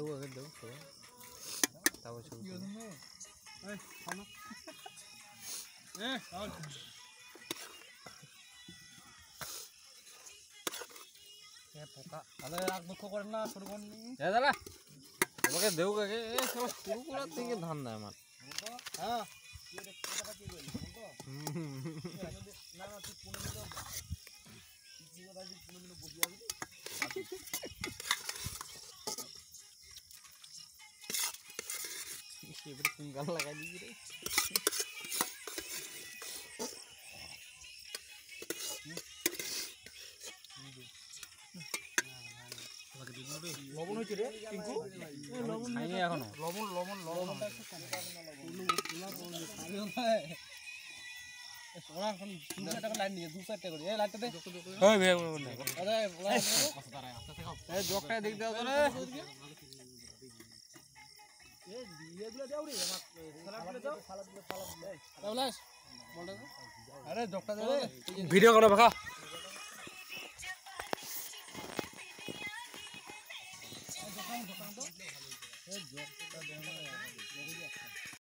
দেবো আগে দেবো সবাই তারপর ছবি পোকা তাহলে রাগ দুঃখ করেন না শুরু করেন দাদা আমাকে দেবো আগে শুরু করার থেকে ধান দেয় আমার হ্যাঁ গান লাগাই দিবি রে লবণ হয়েছে রে টিঙ্কু লবণ খাইনি এখনো লবণ লবণ লবণ লাইন নিয়ে 2-4 টাকা করে এই লাইটটা দে ওই ভাই এই জকটা দিক দাও রে এই এগুলো দাও রে সালাদ দাও সালাদ দে বলাস বলটা আরে জকটা দে ভিডিও করো বাকা দোকান তো এই জকটা দে